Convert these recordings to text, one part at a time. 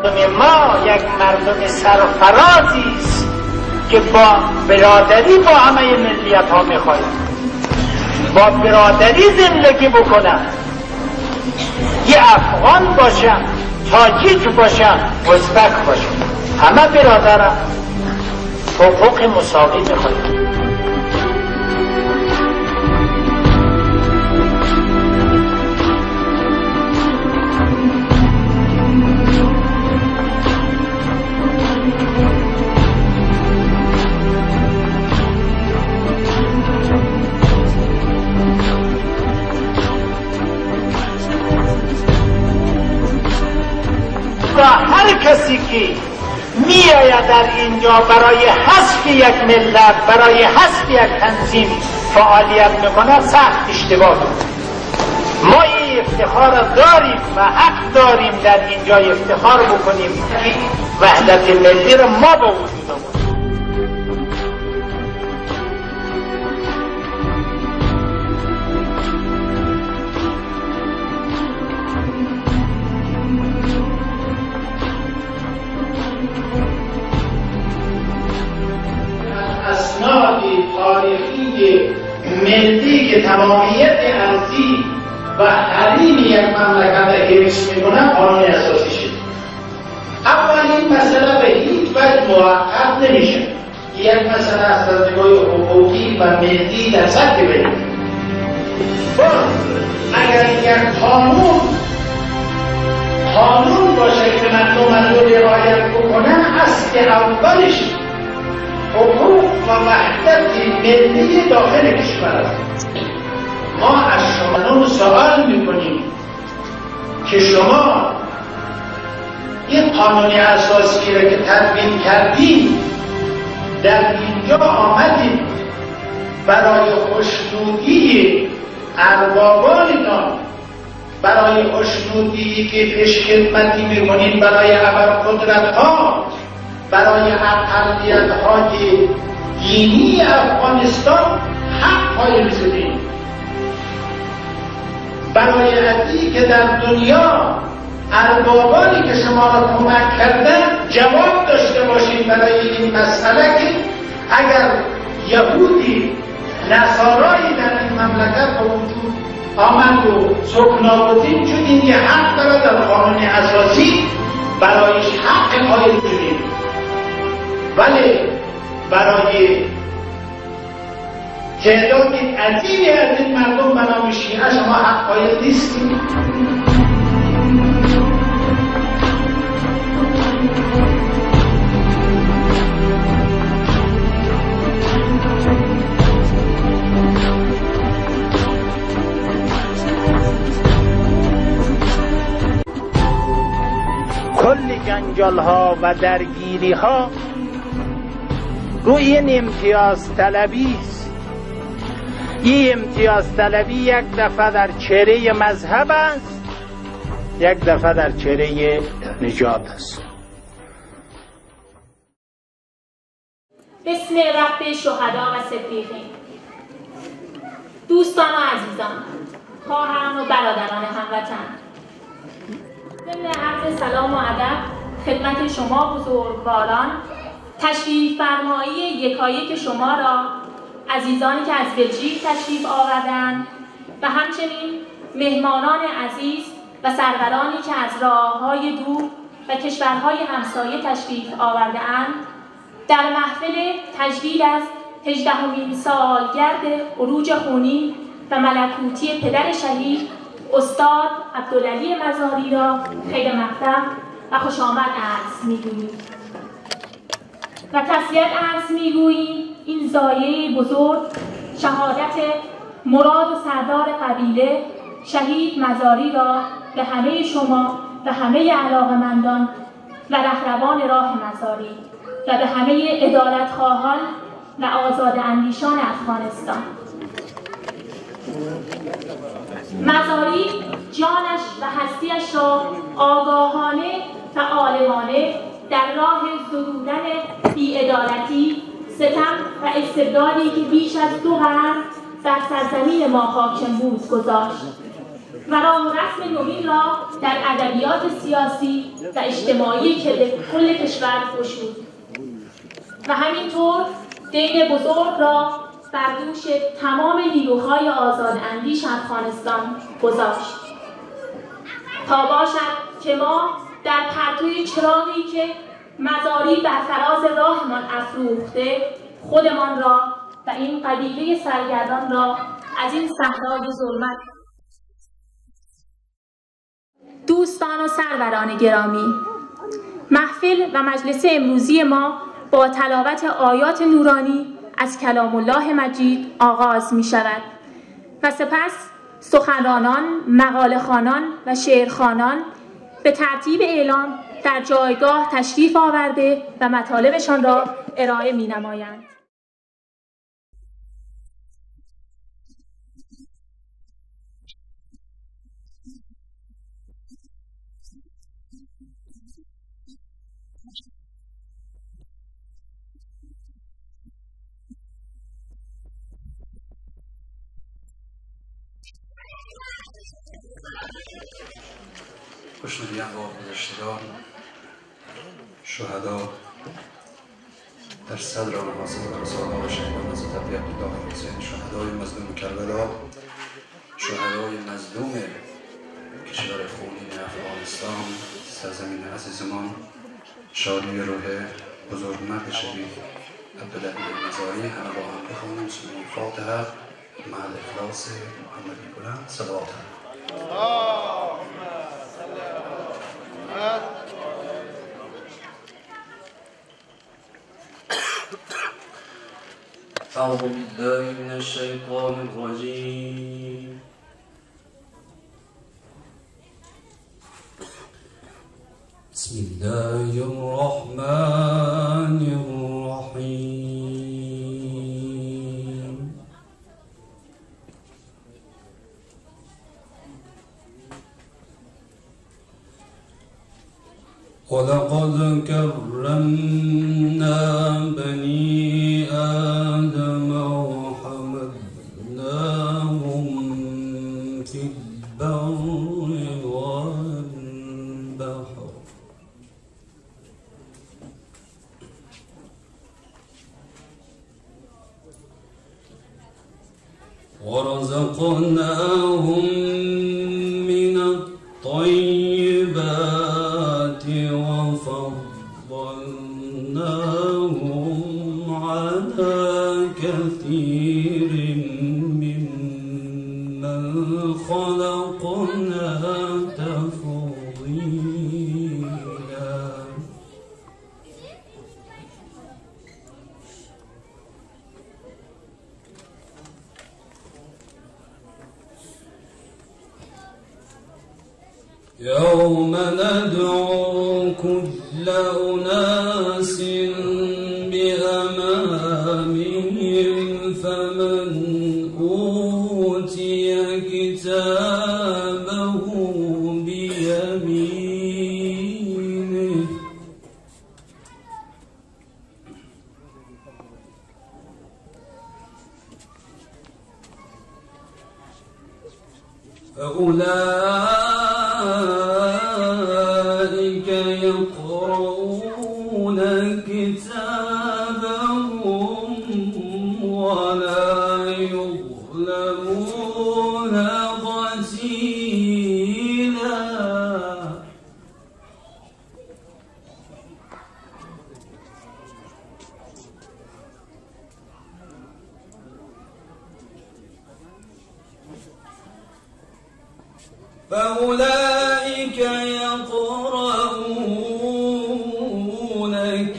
ما یک مردم سرفرازی است که با برادری با همه ملیت ها میخواهیم با برادری زندگی بکنم. یه افغان باشم، تاجیک باشم، ازبک باشم، همه برادرم، حقوق مساوی میخواهیم. و هر کسی که می آید در اینجا برای حذف یک ملت، برای حذف یک تنظیم فعالیت میکنه، سخت اشتباه دارد. ما این افتخار داریم و حق داریم در اینجا افتخار بکنیم که وحدت ملی را ما با وجود آورد. اسناد تاریخی ملی که تمامیت ارضی و حریم یک مملکت را حفظ میکنه قانون اساسی شد. اولین مسئله به هیچ وجه موقت نمیشه. یک مسئله از نگاه حقوقی و ملی در سطح بین. اگر یک قانون باشه که مردم رعایت بکنه، اصل اولش حقوق و وحدت ملی داخل کشور است. ما از شما سوال میکنیم که شما این قانون اساسی را که تدوین کردیم در اینجا آمدید برای خوشنودی اربابانتان، برای خوشنودی که پیشخدمتی میکنید برای ابرقدرت‌ها، برای اقلیت‌های دینی افغانستان حق قائل شدیم، برای ازی که در دنیا اربابانی که شما را کمک کردن جواب داشته باشید برای این مسئله که اگر یهودی نصارایی در این مملکت به وجود آمد و سکناگزین شدیم که حق دارد در قانون اساسی برایش حق قائل شدیم، ولی برای تعداد عظیمی از این مردم به نام شیعه شما حق قائل نیستید. کل جنجال ها و درگیری ها گویا این امتیاز طلبی است. این امتیاز طلبی یک دفعه در چهره مذهب است، یک دفعه در چهره نجات است. بسم رب شهدا و صدیقین. دوستان و عزیزان، خواهران و برادران هموطن، ضمن عرض سلام و ادب خدمت شما بزرگواران، تشریف فرمایی یکایک شما را، عزیزانی که از بلژیک تشریف آوردند و همچنین مهمانان عزیز و سرورانی که از راه‌های دور و کشورهای همسایه تشریف آورده‌اند، در محفل تجلیل از 18مین سالگرد عروج خونین و ملکوتی پدر شهید استاد عبدالعلی مزاری را خیر مقدم و خوش آمد عرض می‌گوییم و تسلیت عرض می‌گوییم این ضایعه بزرگ شهادت مراد و سردار قبیله شهید مزاری را به همه شما و همه علاقه‌مندان و رهروان راه مزاری و به همه عدالت‌خواهان و آزاداندیشان افغانستان. مزاری جانش و هستیش را آگاهانه و عالمانه در راه زدودن بی‌عدالتی، ستم و استبدادی که بیش از 2 قرن بر سرزمین ما حاکم بود گذاشت و راه و رسم نوین را در ادبیات سیاسی و اجتماعی کل کشور گشود و همینطور دین بزرگ را بر دوش تمام نیروهای آزاداندیش افغانستان گذاشت تا باشد که ما در پرتوی چراغی که مزاری بر فراز راهمان افروخته خودمان را و این قبیله سرگردان را از این صحرای ظلمت. دوستان و سروران گرامی، محفل و مجلس امروزی ما با تلاوت آیات نورانی از کلام الله مجید آغاز می شود و سپس سخنرانان، مقاله خوانان و شعرخوانان به ترتیب اعلام در جایگاه تشریف آورده و مطالبشان را ارائه می نمایند. خوشنودی انواع گذشتگان، شهدا در صدر آن حاصل رسالات و شهیدان از تبریک الله حسین، شهدای مظلوم کربلا، شهدای مظلوم کشور خونین افغانستان، سرزمین عزیزمان، شادی روح بزرگمرد شهید عبدالعلی مزاری. همه با هم بخوانیم سوره فاتحه مع الاخلاص محمدی بلند صلوات. أعوذ بالله من الشيطان الرجيم. بسم الله الرحمن الرحيم. ولقد كرمنا بني آدم وحملناهم في البر والبحر ورزقناهم من الطيبات وفضلناهم على كثير ممن خلقنا تفضيلا. يوم ندعو كل أناس بإمامهم فمن أوتي كتابه بيمينه فأولئك يقرؤون كتابهم ولا يظلمون فتيلا. فأولئك يقرؤون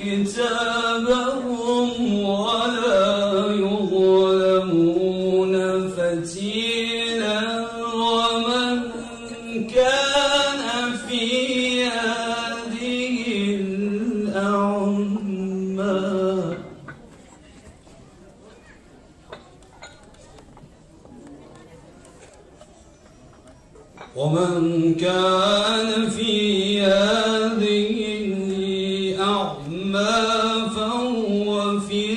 كتابهم ولا يظلمون فتيلا. ومن كان في هذه الأعمى ومن كان في هذه أعمى فهو في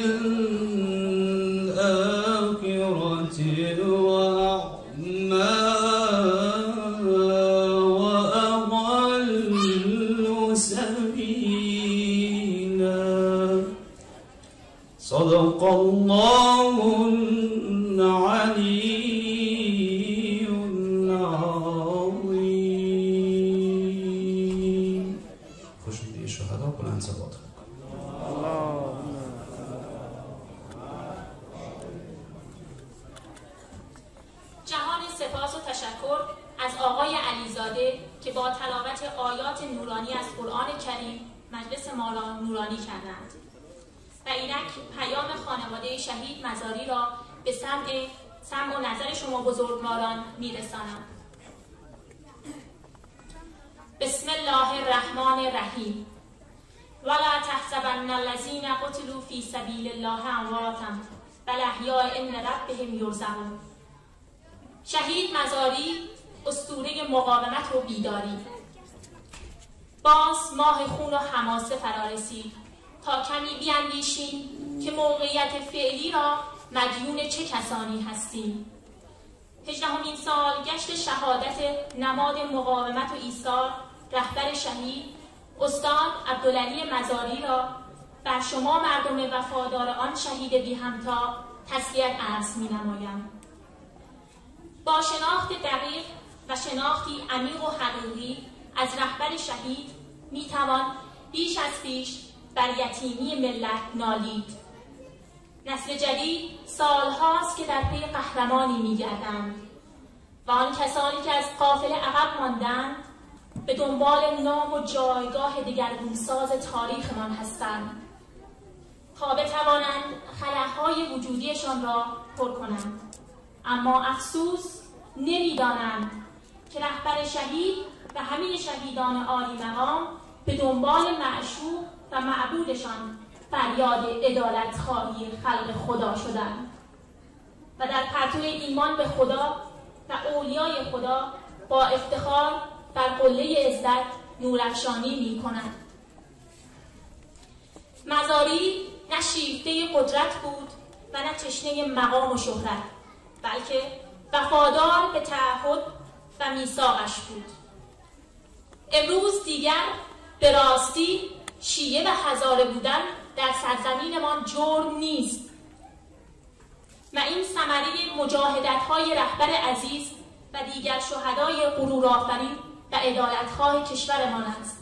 الآخرة وأعمى والله العلي العظيم. خوشنودی شهدا بلند ثبات کن. جهان سپاس و تشکر از آقای علیزاده که با تلاوت آیات نورانی از قرآن کریم مجلس ما را نورانی کردند و اینک پیام خانواده شهید مزاری را به سمع و نظر شما بزرگواران میرسانم. بسم الله الرحمن الرحیم. ولا تحسبن الذین قتلوا فی سبیل الله امواتا بل احیاء عند ربهم یرزقون. شهید مزاری اسطوره مقاومت و بیداری. باز ماه خون و حماسه فرا رسید تا کمی بیاندیشیم که موقعیت فعلی را مدیون چه کسانی هستیم. 18مین سالگشت شهادت نماد مقاومت و ایثار رهبر شهید استاد عبدالعلی مزاری را بر شما مردم وفادار آن شهید بی همتا تسلیت عرض می نمایم. با شناخت دقیق و شناختی عمیق و حقیقی از رهبر شهید می توان بیش از پیش بر یتیمی ملت نالید. نسل جدید سالهاست که در پی قهرمانی می گردند و آن کسانی که از قافله عقب ماندند به دنبال نام و جایگاه دگرگونساز تاریخمان هستند تا بتوانند خلاهای وجودیشان را پر کنند. اما افسوس نمی‌دانند که رهبر شهید و همه شهیدان عالی مقام به دنبال معشوق و معبودشان فریاد عدالت خواهی خلق خدا شدند و در پرتو ایمان به خدا و اولیای خدا با افتخار بر قله عزت نورافشانی می‌کنند. مزاری نه شیفته قدرت بود و نه تشنه مقام و شهرت، بلکه وفادار به تعهد و میثاقش بود. امروز دیگر به راستی شیعه و هزاره بودن در سرزمینمان جرم نیست و این ثمره مجاهدت‌های رهبر عزیز و دیگر شهدای غرورآفرین و عدالتخواه کشورمان است.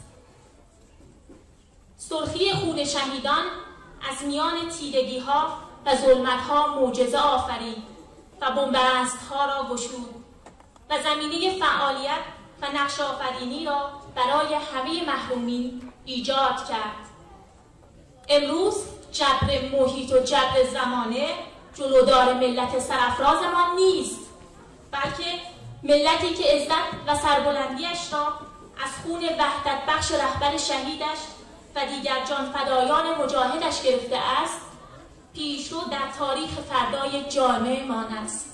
سرخی خون شهیدان از میان تیرگی‌ها و ظلمت‌ها معجزه آفرید و بنبست‌ها را گشود و زمینه فعالیت و نقش آفرینی را برای همه محرومین ایجاد کرد. امروز جبر محیط و جبر زمانه جلودار ملت سرافرازمان نیست، بلکه ملتی که عزت و سربلندیش را از خون وحدت بخش رهبر شهیدش و دیگر جانفدایان مجاهدش گرفته است، پیشرو در تاریخ فردای جامعه‌مان است.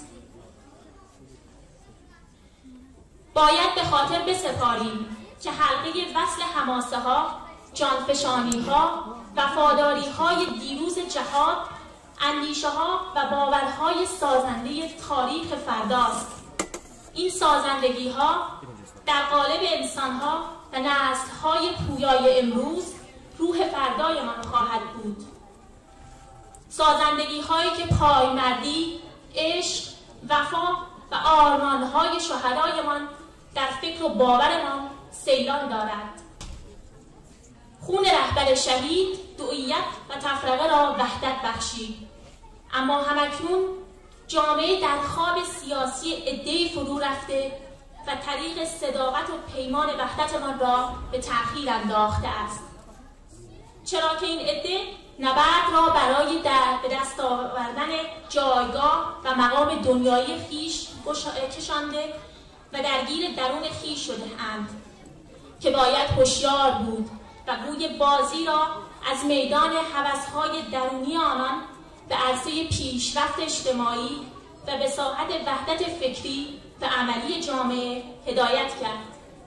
باید به خاطر بسپاریم که حلقه وصل حماسه ها، جانفشانی ها، وفاداری های دیروز جهاد، اندیشه ها و باورهای سازنده تاریخ فرداست. این سازندگی ها در قالب انسان ها و نسل های پویای امروز روح فردایمان خواهد بود. سازندگی هایی که پایمردی، عشق، وفا و آرمان های شهدایمان در فکر و باورمان سیلان دارد. خون رهبر شهید دوئیت و تفرقه را وحدت بخشید، اما همکنون جامعه در خواب سیاسی عده‌ای فرو رفته و طریق صداقت و پیمان وحدتمان را به تأخیر انداخته است، چرا که این عده نبرد را برای به دست آوردن جایگاه و مقام دنیایی خیش کشانده و درگیر درون خیش شده اند که باید هوشیار بود و گوی بازی را از میدان هوس‌های درونی آنان به عرصه پیشرفت اجتماعی و به ساحت وحدت فکری و عملی جامعه هدایت کرد.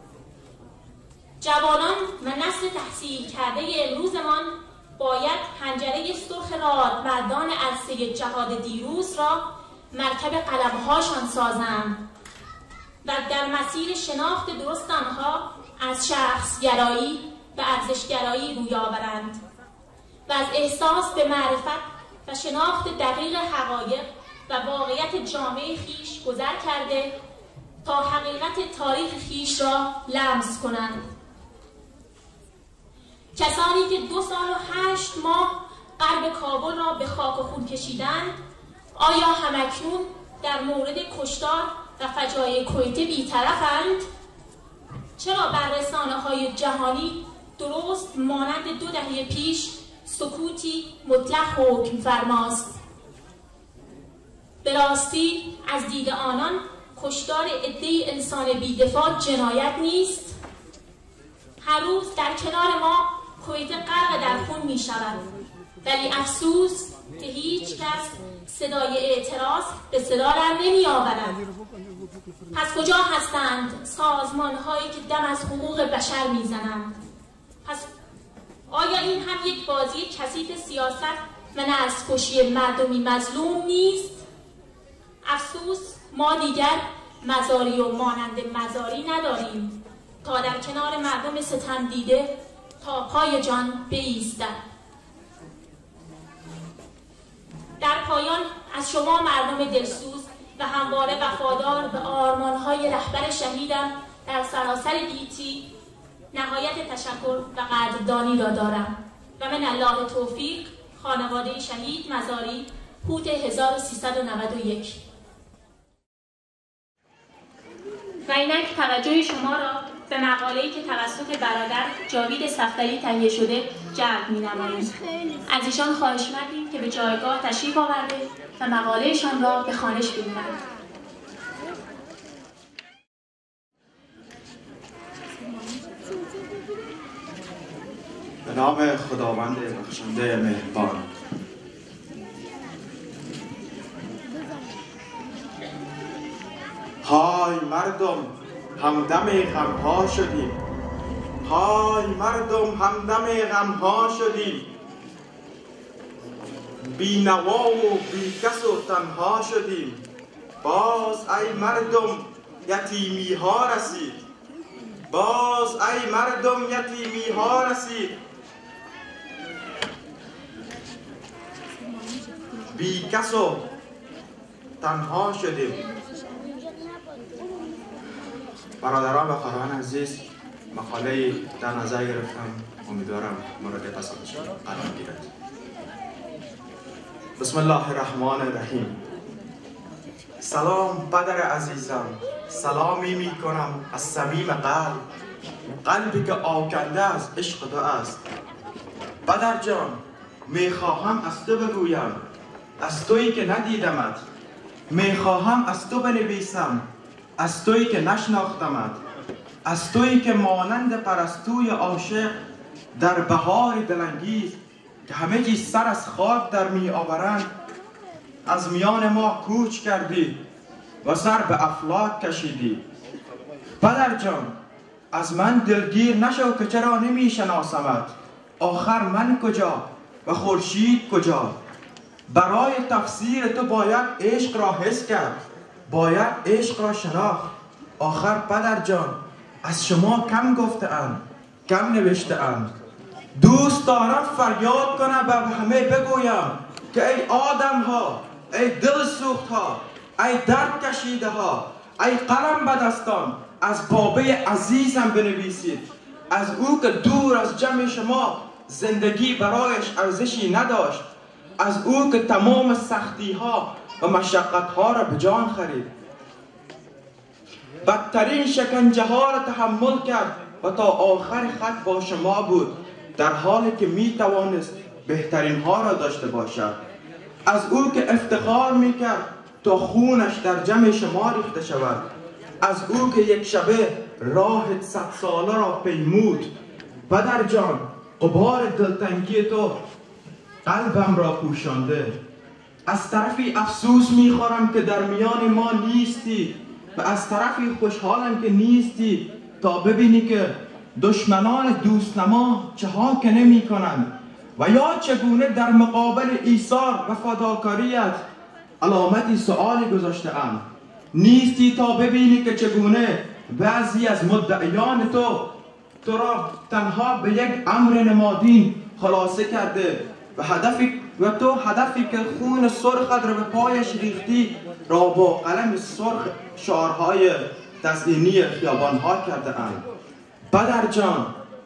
جوانان و نسل تحصیل کرده امروزمان باید حنجره سرخ رادمردان عرصه جهاد دیروز را مرکب قلم‌هاشان سازند و در مسیر شناخت درست آنها از شخص‌گرایی و ارزش‌گرایی روی آورند و از احساس به معرفت و شناخت دقیق حقایق و واقعیت جامعه خیش گذر کرده تا حقیقت تاریخ خیش را لمس کنند. کسانی که 2 سال و 8 ماه قلب کابل را به خاک و خون کشیدند، آیا همکنون در مورد کشتار و فجایع کویته بی‌طرفند؟ چرا بر رسانه‌های جهانی درست مانند 2 دهه پیش سکوتی مطلق حکم فرماست؟ به راستی از دید آنان کشتار عده‌ای انسان بی‌دفاع جنایت نیست؟ هر روز در کنار ما کویته غرق در خون می شود، ولی افسوس که هیچ کس صدای اعتراض به صدا در نمی آورد. پس کجا هستند سازمان هایی که دم از حقوق بشر می زنند؟ پس آیا این هم یک بازی کثیف سیاست و نه از کشی مردمی مظلوم نیست؟ افسوس ما دیگر مزاری و مانند مزاری نداریم تا در کنار مردم ستم دیده تا پای جان بایستد. در پایان از شما مردم دلسوز و همواره وفادار به آرمان‌های رهبر شهیدم در سراسر گیتی نهایت تشکر و قدردانی را دارم و من الله توفیق. خانواده شهید مزاری، پوت 1391. و اینک توجه شما را به مقاله‌ای که توسط برادر جاوید صفدری تهیه شده جلب می‌نماییم. از ایشان خواهش کردیم که به جایگاه تشریف آورده و مقاله‌شان را به خوانش بگیرند. به نام خداوند بخشنده مهربان. های مردم، همدم غم‌ها شدیم. های مردم، همدم غم‌ها شدیم. بی نوا و بی کس و تنها شدیم. باز ای مردم یتیمی ها رسید. باز ای مردم یتیمی ها رسید. بی کس و تنها شدیم. برادران و خواهران عزیز، مقاله در نظر گرفتم، امیدوارم مورد پسندشان قرار گیرد. بسم الله الرحمن الرحیم. سلام پدر عزیزم، سلامی می کنم از صمیم قلب، قلبی که آکنده از عشق تو است. پدر جان، می خواهم از تو بگویم، از تویی که ندیدمت. می خواهم از تو بنویسم، از تویی که نشناختمت. از تویی که مانند پرستوی عاشق در بهار دلانگیز که همه چیز سر از خاک در می آورند، از میان ما کوچ کردی و سر به افلاک کشیدی. پدر جان، از من دلگیر نشو که چرا نمی شناسمت. آخر من کجا و خورشید کجا؟ برای تفسیر تو باید عشق را حس کرد، باید عشق را شناخت. آخر پدر جان، از شما کم گفته‌ام، کم نوشته‌ام. دوست دارم فریاد کنم و همه بگویم که ای آدم ها، ای دل سوخت ها، ای درد کشیده ها، ای قلم به دستان، از بابه عزیزم بنویسید. از او که دور از جمع شما زندگی برایش ارزشی نداشت. از او که تمام سختی ها و مشقت ها را به جان خرید. بدترین شکنجه ها را تحمل کرد و تا آخر خط با شما بود، در حالی که می توانست بهترین ها را داشته باشد. از او که افتخار می کرد تا خونش در جمع شما ریخته شود. از او که یک شبه راه 100 ساله را پیمود. پدر جان، غبار دلتنگی تو قلبم را پوشانده. از طرفی افسوس میخورم که در میان ما نیستی و از طرفی خوشحالم که نیستی تا ببینی که دشمنان دوستنما چه ها که نمی کنند و یا چگونه در مقابل ایثار و فداکاریت علامتی سؤالی گذاشته ام. نیستی تا ببینی که چگونه بعضی از مدعیان تو را تنها به یک امر نمادین خلاصه کرده و هدف و تو هدفی که خون سرخت را به پایش ریختی را با قلم سرخ شعارهای تزئینی خیابانها کرده اند. بدر جان،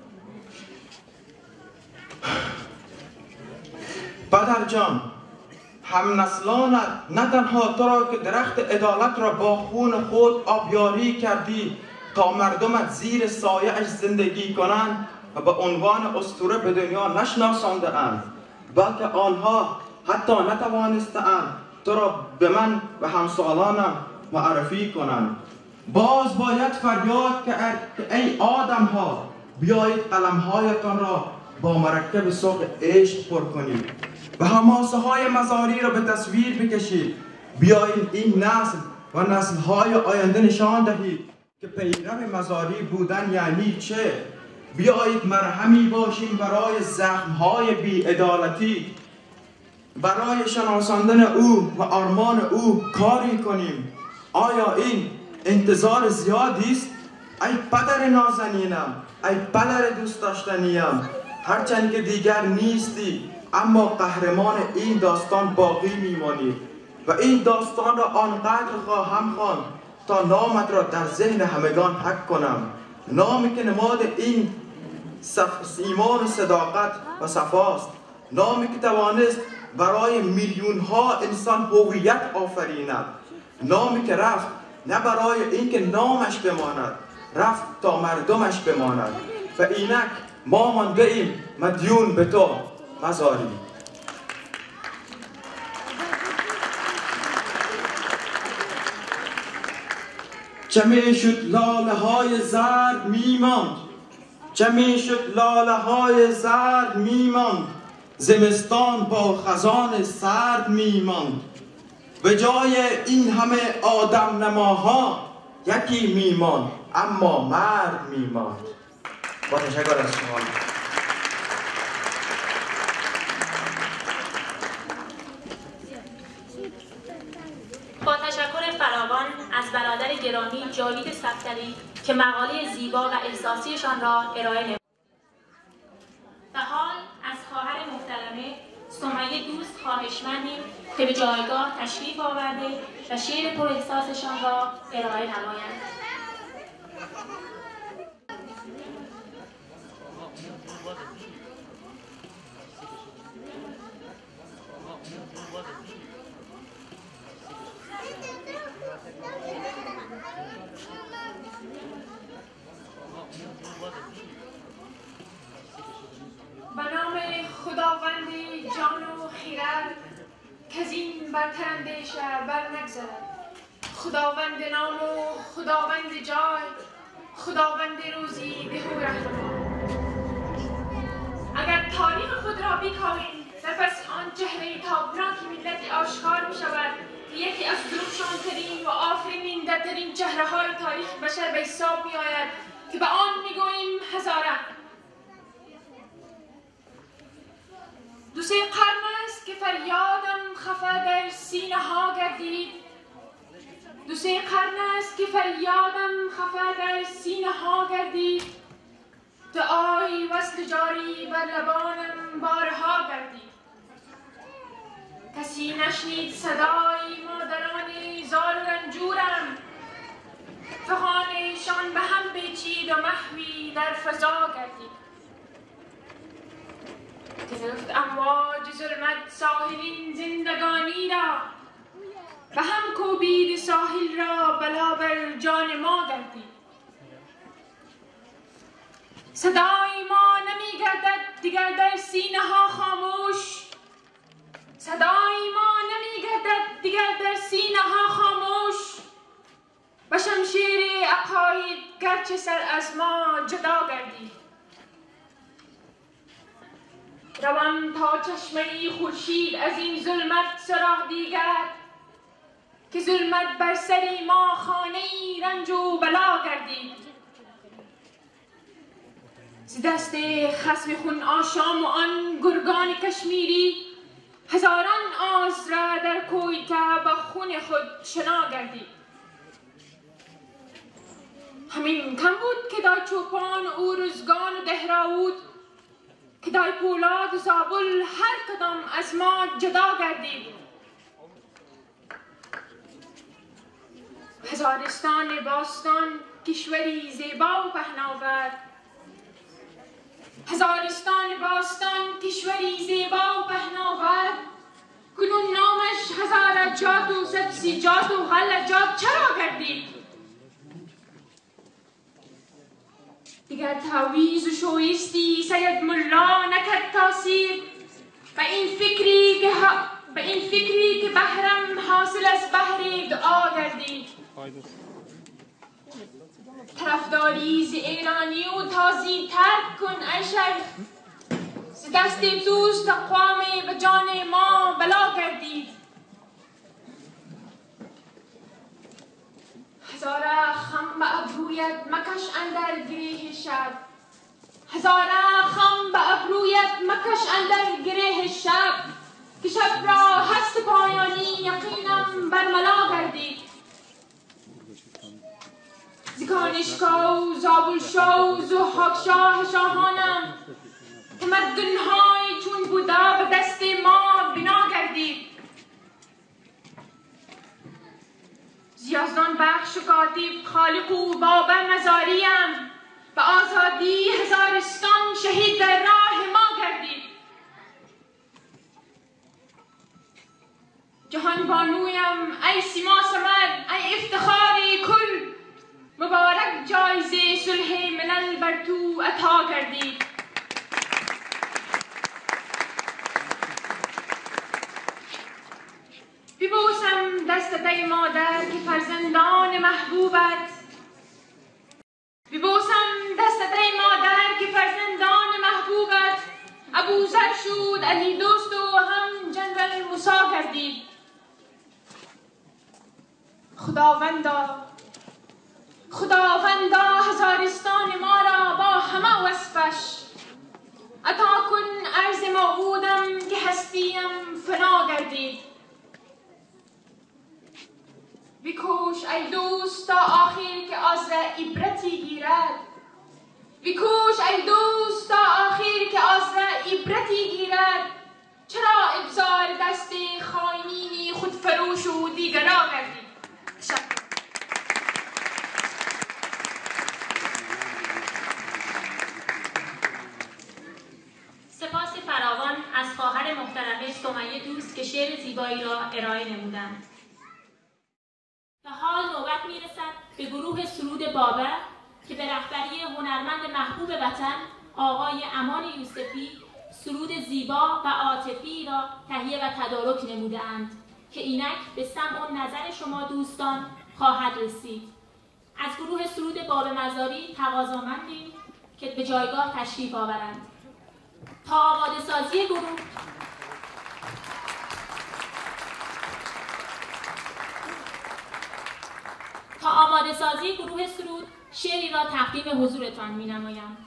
بدر جان، هم نسلانت نه تنها تو را که درخت عدالت را با خون خود آبیاری کردی تا مردمت زیر سایه‌اش زندگی کنند و به عنوان اسطوره به دنیا نشناسانده اند، بلکه آنها حتی نتوانستند تو را به من و همسالانم معرفی کنند. باز باید فریاد که ای آدم ها، بیایید قلمهایتان را با مرکب سوق عشق پر کنید و حماسه های مزاری را به تصویر بکشید. بیایید این نسل و نسل های آینده نشان دهید که پیرو مزاری بودن یعنی چه. بیایید مرهمی باشیم برای زخم های بی‌عدالتی، برای شناساندن او و آرمان او کاری کنیم. آیا این انتظار زیادی است؟ ای پدر نازنینم، ای پدر دوست داشتنیم، هرچند که دیگر نیستی اما قهرمان این داستان باقی میمانی و این داستان را آنقدر خواهم خواند تا نامت را در ذهن همگان حک کنم، نامی که نماد این ایمان و صداقت و صفاست، نامی که توانست برای میلیون ها انسان هویت آفریند، نامی که رفت نه برای اینکه نامش بماند، رفت تا مردمش بماند و اینک ما مانده ایم مدیون به تو مزاری. چه میشد لاله های زرد میماند، چه میشد لاله های زرد میماند، زمستان با خزان سرد میماند، به جای این همه آدم نماها یکی میماند اما مرد میماند. با تشکر از شما. با تشکر فراوان از برادر گرامی جاوید صفدری که مقاله زیبا و احساسیشان را ارائه نمود. و حال از خواهر محترمه سمیه دوست خواهشمندیم که به جایگاه تشریف آورده و شعر پر احساسشان را ارائه نمایند. به نام خداوند جان و خیرد که از این برتر اندیشه بر نگذرد، خداوند نام و خداوند جای، خداوند روزی ده و رهنما. اگر تاریخ خود را بکاویم و پس آن چهره تابناک ملت آشکار می شود که یکی از درخشانترین و آفریننده‌ترین چهره‌های تاریخ بشر به حساب می آید که به آن می گوییم هزاره. دو سه قرن است که فریادم خفه در سینه ها گردید، دو سه قرن است که فریادم خفه در سینه ها گردید، دعای وصل جاری بر لبانم بارها گردید. کسی نشنید صدای مادران زار و رنجورم، فغانشان به هم پیچید و محوی در فضا گردید. گرفت امواج ظلمت ساحلین زندگانی را، و هم کوبید ساحل را بلا بر جان ما گردید. صدای ما نمی گردد دیگر در سینه ها خاموش، صدای ما نمی گردد دیگر در سینه ها خاموش، و شمشیر عقاید گرچه سر از ما جدا گردید. روم تا چشمه خورشید از این ظلمت سراغ دیگر، که ظلمت بر سر ما خانه رنج و بلا گردید. ز دست خصم خون آشام و آن گرگان کشمیری، هزاران آز را در کویته به خون خود شنا گردید. همین کم بود که دا چوپان و روزگان و دهراود که دای پولاد و زابل هر کدام از ما جدا گردید. هزارستان باستان کشوری زیبا و پهناور، هزارستان باستان کشوری زیبا و پهناور، کنون نامش هزارجات و سبزیجات و غلجات چرا گردید؟ دیگر تعویض و شویستی سید ملا نکرد تاثیر به این فکری که بهرم حاصل از بهر دعا گردید. طرفداری ز ایرانی و تازی ترک کن ای شیخ، ز دست دوست اقوام به جان ما بلا گردید. هزاره خم به ابرویت مکش اندر گره شب، هزاره خم به ابرویت مکش اندر گره شب، که شب را هست پایانی یقینم برملا گردید. زکانشکا و زابلشا و ضحاکشاه شاهانم، تمدن‌های چون بودا به دست ما بنا گردید. یزدان بخش و کاتب خالق و بابا مزاریم، به آزادی هزارستان شهید در راه ما گردید. جهان بانویم ای سیما سمد ای افتخاری کل، مبارک جایزه صلح ملل بر تو عطا گردید. ببوسم دست ای مادر که فرزندان محبوبت، ببوسم دست ای مادر که فرزندان محبوبت، ابوذر شد علی دوست و هم جنرال موسی گردید. خداوندا هزارستان ما را با همه وصفش، عطا کن عرض موعودم که هستیم فنا گردید. بکوش ای دوست تا آخر که از را عبرتی گیرد، بکوش ای دوست تا آخر که از را عبرتی گیرد، چرا ابزار دست خائنین خودفروش و دیگرا گردید. سپاس فراوان از خواهر محترمه سمیه دوست که شعر زیبایی را ارائه نمودند. و حال نوبت میرسد به گروه سرود بابا که به رهبری هنرمند محبوب وطن آقای امان یوسفی سرود زیبا و عاطفی را تهیه و تدارک نموده‌اند که اینک به سمع و نظر شما دوستان خواهد رسید. از گروه سرود بابا مزاری تقاضامندیم که به جایگاه تشریف آورند. تا آماده سازی گروه سرود شعری را تقدیم حضورتان می نمایم.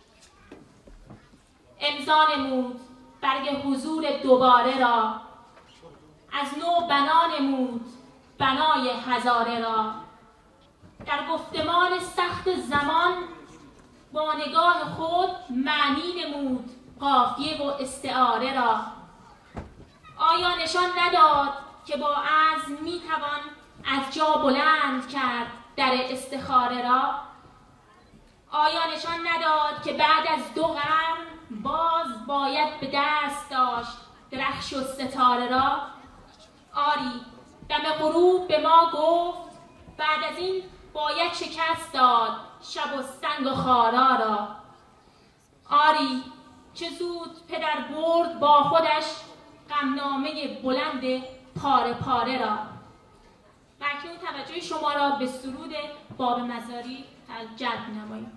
امضا نمود برگ حضور دوباره را، از نو بنا نمود بنای هزاره را، در گفتمان سخت زمان با نگاه خود معنی نمود قافیه و استعاره را. آیا نشان نداد که با عزم می توان از جا بلند کرد در استخاره را؟ آیا نشان نداد که بعد از 2 قرن باز باید به دست داشت درخش و ستاره را؟ آری دم غروب به ما گفت بعد از این باید شکست داد شب و سنگ و خارا را. آری چه زود پدر برد با خودش غمنامه بلند پاره پاره را. و اکنون توجه شما را به سرود بابا مزاری جلب نماییم.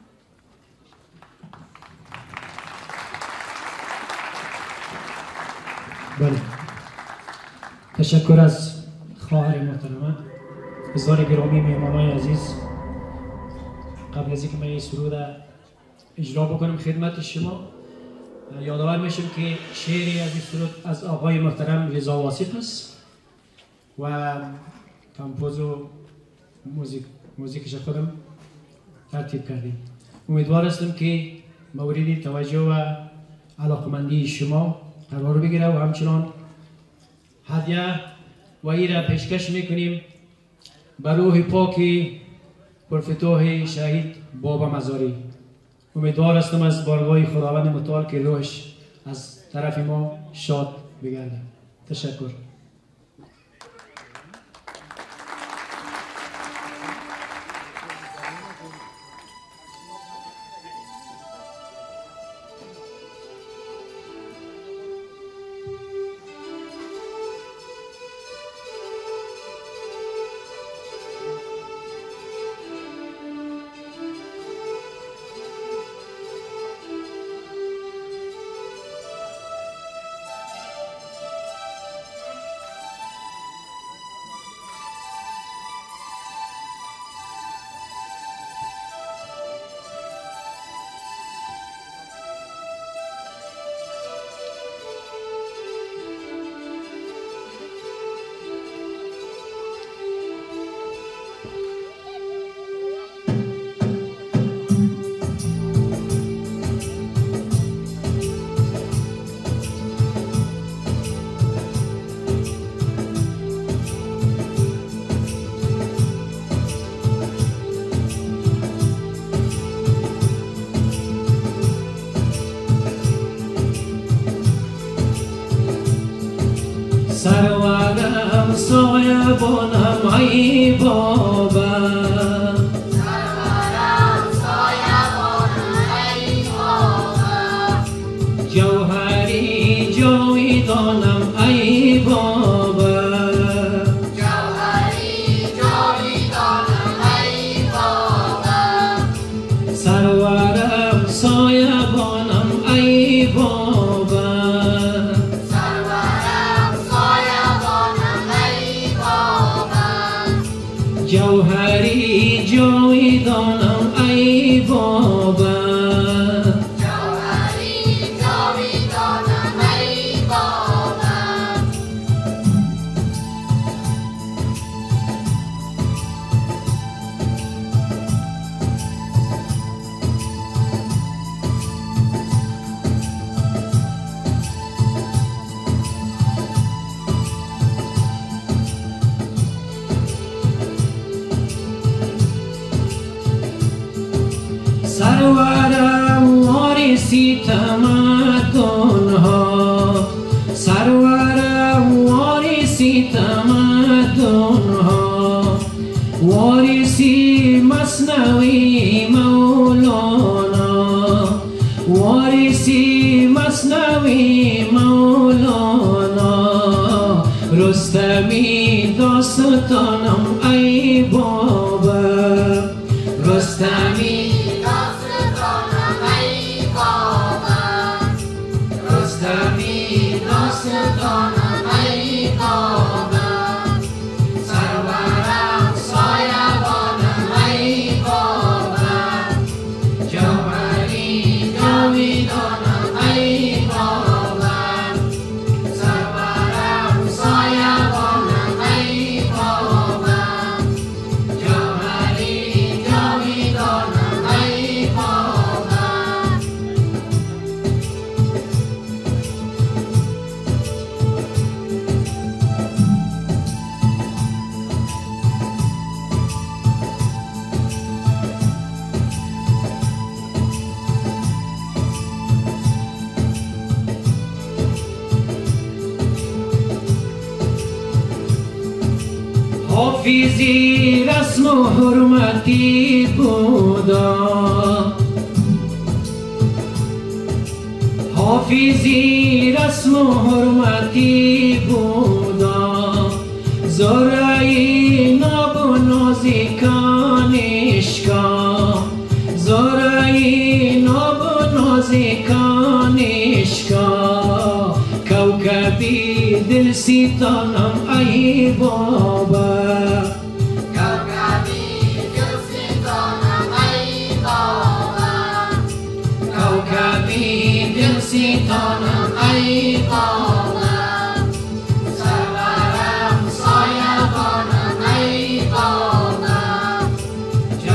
بله، تشکر از خواهر محترمه. بزرگ گرامی، مهمانان عزیز، قبل از اینکه من این سرود اجرا بکنم خدمت شما، یادآور میشم که شعری از این سرود از آقای محترم رضا واصف است و کمپوز و موزیکش خودم ترتیب کردیم. امیدوار هستم که مورد توجه و علاقمندی شما قرار بگیره و همچنان هدیه و ای را پیشکش میکنیم به روح پاک پرفتوح شهید بابا مزاری. امیدوار هستم از بارگاه خداوند متعال که روحش از طرف ما شاد بگرده. تشکر. سرورم سایبانم ای بابا، سرورم سایبانم ای بابا، جوهری جاویدانم ای بابا، جوهری جاویدانم ای بابا، سرورم سایبانم ای بابا، جوهری جاویدانم ای بابا، جوهری جاویدانم ای بابا. سرورم وارثی تمدن ها، سرورم وارثی تمدن ها، وارثی مثنوی مولانا، وارثی مثنوی مولانا، رستمی داستانم ای بابا، رستمی حافظی رسم و حرمتی بودا، حافظی رسم و حرمتی بودا، زرعی ناب و نازکانشکا، زرعی ناب و نازکانشکا، کوکبی دل ستانم ای بابا، کوکبی دل ستانم ای بابا، کوکبی دل ستانم ای بابا، سرورم سایبانم ای بابا،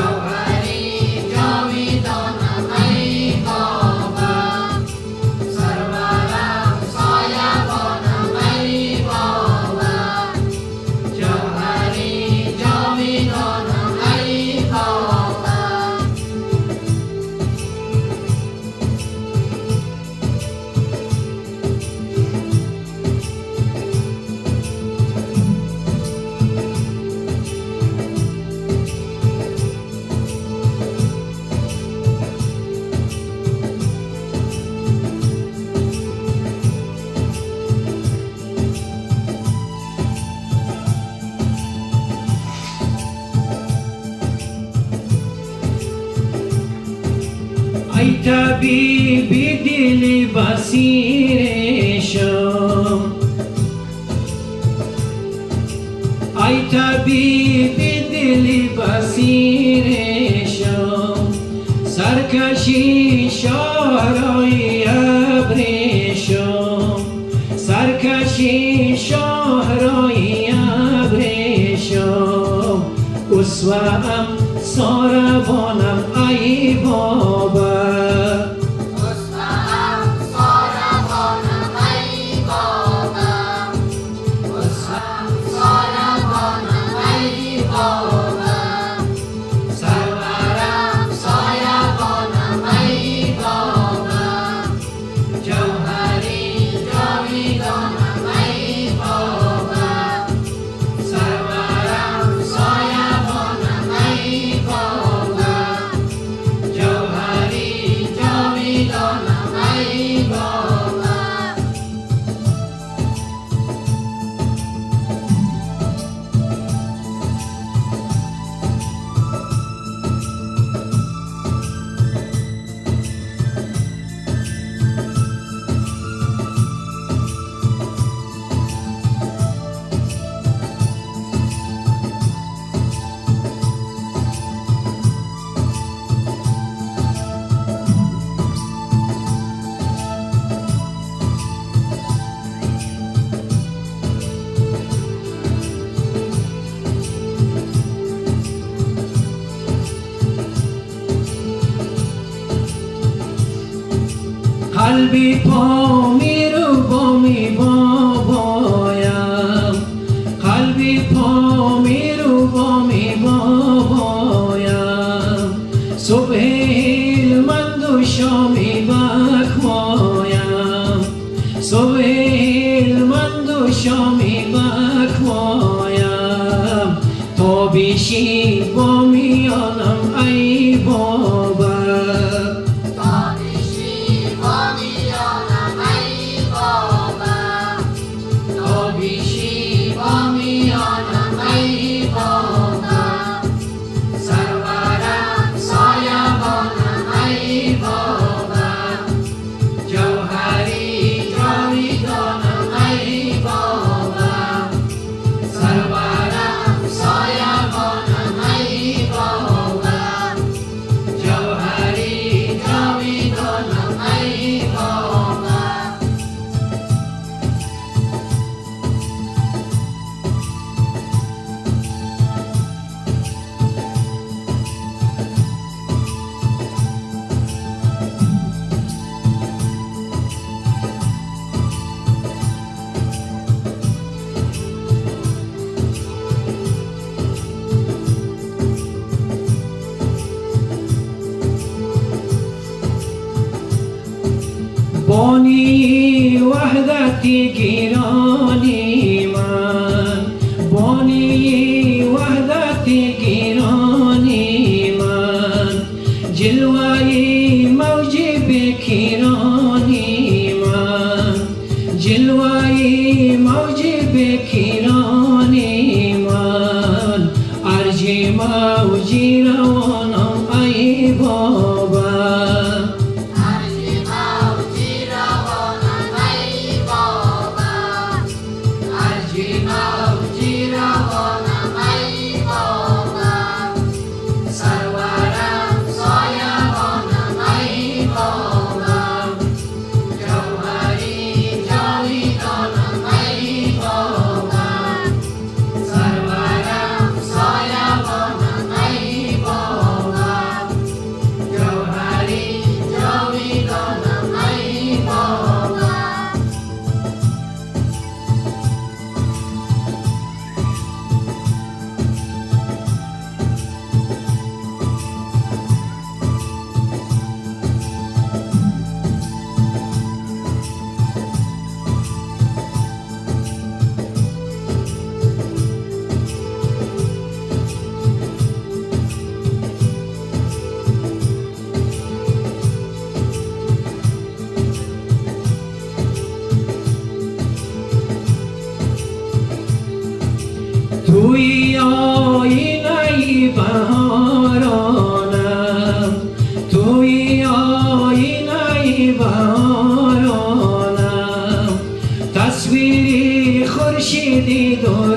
جوهری جاویدانم ای بابا، ای طبیب دل بصیرشم، ای طبیب دل بصیرشم، سرکشی شاهرای ابریشم، سرکشی شاهرای ابریشم، اسوه‌ام ساربانم ای بابا، اسوه‌ام ساربانم ای بابا، اسوه‌ام ساربانم ای بابا، سرورم سایبانم ای بابا، جوهری جاویدانم ای بابا، سرورم سایبانم ای بابا، جوهری جاویدانم ای بابا. قلبی پا میرو بامی بابایم، قلبی پا میرو بامی بابایم، صبح هلمند و شامی بکوایم، صبح هلمند و شامی بکوایم، تا بیشی بامیانم ای بابا، بانی وحدتی گیرانی من، بانی وحدتی گیرانی من، جلوهی موجی بکیرانی من، جلوهی موجی بکیرانی من، ارجی موجی روانم ای بابا، توی آینه بهارانم، توی بارانم تصویری خورشیدی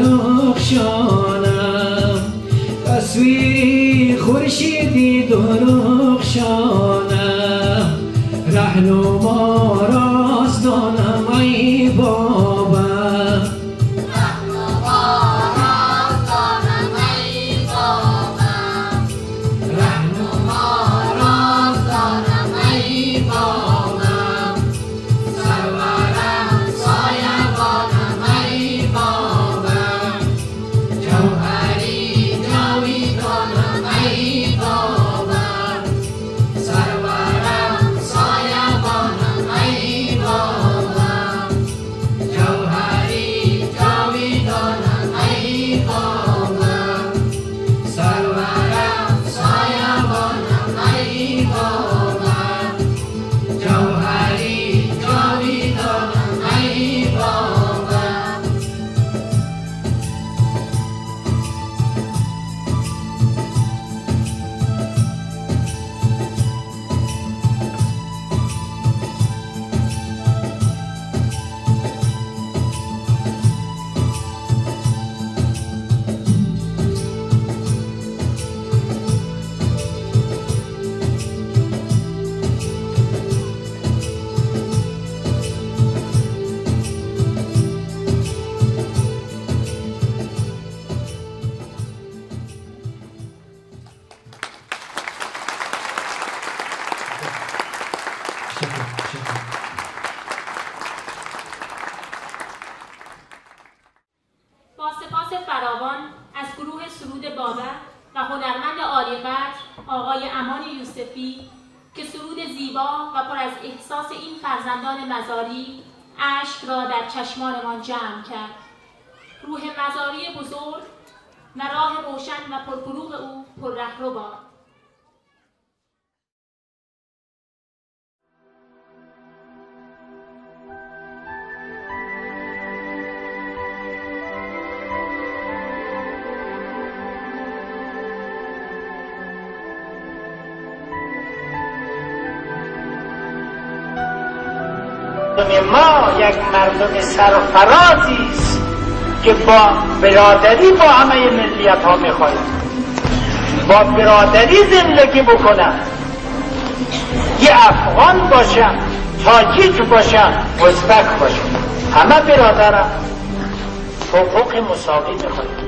درخشانم تصویری خورشیدی درخشانم رهنما رازدانم ای بابا با سپاس فراوان از گروه سرود بابک و هنرمند عالی‌قدر آقای امان یوسفی که سرود زیبا و پر از احساس این فرزندان مزاری اشک را در چشمانمان جمع کرد. روح مزاری بزرگ و راه روشن و پرفروغ او پر رهرو باد. ما یک مردم سرفرازی است که با برادری با همه ملیت ها میخواهیم با برادری زندگی بکنم. یه افغان باشم، تاجیک باشم، ازبک باشم، همه برادرم، حقوق مساوی میخواهیم.